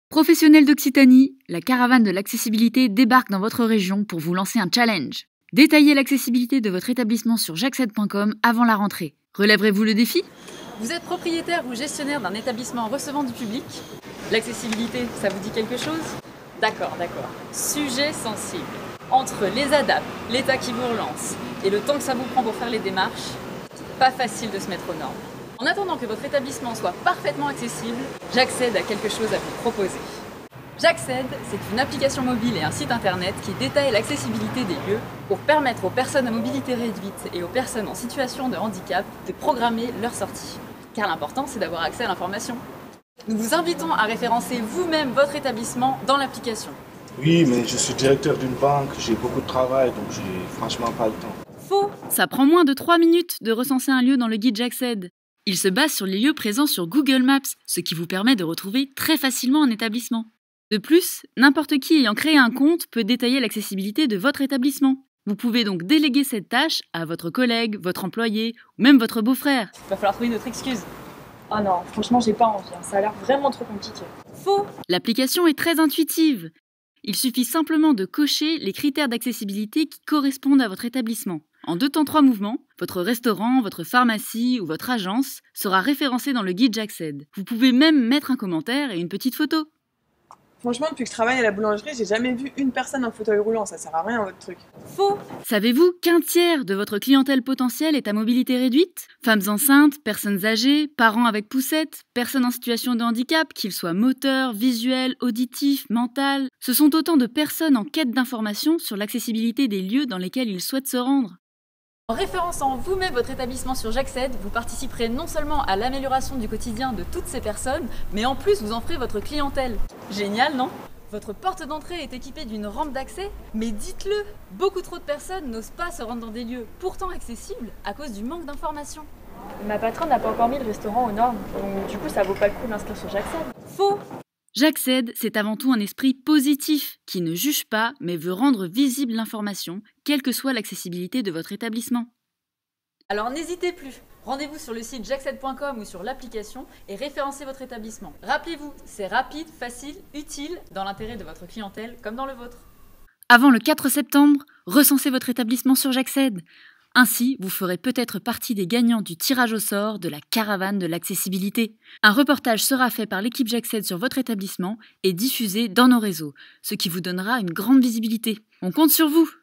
Professionnels d'Occitanie, la caravane de l'accessibilité débarque dans votre région pour vous lancer un challenge. Détaillez l'accessibilité de votre établissement sur jacced.com avant la rentrée. Relèverez-vous le défi ? Vous êtes propriétaire ou gestionnaire d'un établissement recevant du public ? L'accessibilité, ça vous dit quelque chose ? D'accord. Sujet sensible. Entre les ADAP, l'État qui vous relance et le temps que ça vous prend pour faire les démarches, pas facile de se mettre aux normes. En attendant que votre établissement soit parfaitement accessible, Jacced a quelque chose à vous proposer. Jacced, c'est une application mobile et un site internet qui détaille l'accessibilité des lieux pour permettre aux personnes à mobilité réduite et aux personnes en situation de handicap de programmer leur sortie. Car l'important, c'est d'avoir accès à l'information. Nous vous invitons à référencer vous-même votre établissement dans l'application. Oui, mais je suis directeur d'une banque, j'ai beaucoup de travail, donc j'ai franchement pas le temps. Faux! Ça prend moins de 3 minutes de recenser un lieu dans le guide Jacced. Il se base sur les lieux présents sur Google Maps, ce qui vous permet de retrouver très facilement un établissement. De plus, n'importe qui ayant créé un compte peut détailler l'accessibilité de votre établissement. Vous pouvez donc déléguer cette tâche à votre collègue, votre employé ou même votre beau-frère. Il va falloir trouver une autre excuse. Ah non, franchement, j'ai pas envie, ça a l'air vraiment trop compliqué. Faux! L'application est très intuitive. Il suffit simplement de cocher les critères d'accessibilité qui correspondent à votre établissement. En 2 temps 3 mouvements, votre restaurant, votre pharmacie ou votre agence sera référencé dans le guide Jacced. Vous pouvez même mettre un commentaire et une petite photo. Franchement, depuis que je travaille à la boulangerie, j'ai jamais vu une personne en fauteuil roulant, ça sert à rien votre truc. Faux! Savez-vous qu'un tiers de votre clientèle potentielle est à mobilité réduite ? Femmes enceintes, personnes âgées, parents avec poussette, personnes en situation de handicap, qu'ils soient moteurs, visuels, auditifs, mental. Ce sont autant de personnes en quête d'informations sur l'accessibilité des lieux dans lesquels ils souhaitent se rendre. En référençant vous-même votre établissement sur Jacced, vous participerez non seulement à l'amélioration du quotidien de toutes ces personnes, mais en plus vous en ferez votre clientèle. Génial, non ? Votre porte d'entrée est équipée d'une rampe d'accès, mais dites-le, beaucoup trop de personnes n'osent pas se rendre dans des lieux pourtant accessibles à cause du manque d'informations. Ma patronne n'a pas encore mis le restaurant aux normes, donc du coup ça vaut pas le coup de m'inscrire sur Jacced. Faux! Jacced, c'est avant tout un esprit positif qui ne juge pas mais veut rendre visible l'information, quelle que soit l'accessibilité de votre établissement. Alors n'hésitez plus, rendez-vous sur le site jacced.com ou sur l'application et référencez votre établissement. Rappelez-vous, c'est rapide, facile, utile, dans l'intérêt de votre clientèle comme dans le vôtre. Avant le 4 septembre, recensez votre établissement sur Jacced. Ainsi, vous ferez peut-être partie des gagnants du tirage au sort de la caravane de l'accessibilité. Un reportage sera fait par l'équipe Jacced sur votre établissement et diffusé dans nos réseaux, ce qui vous donnera une grande visibilité. On compte sur vous!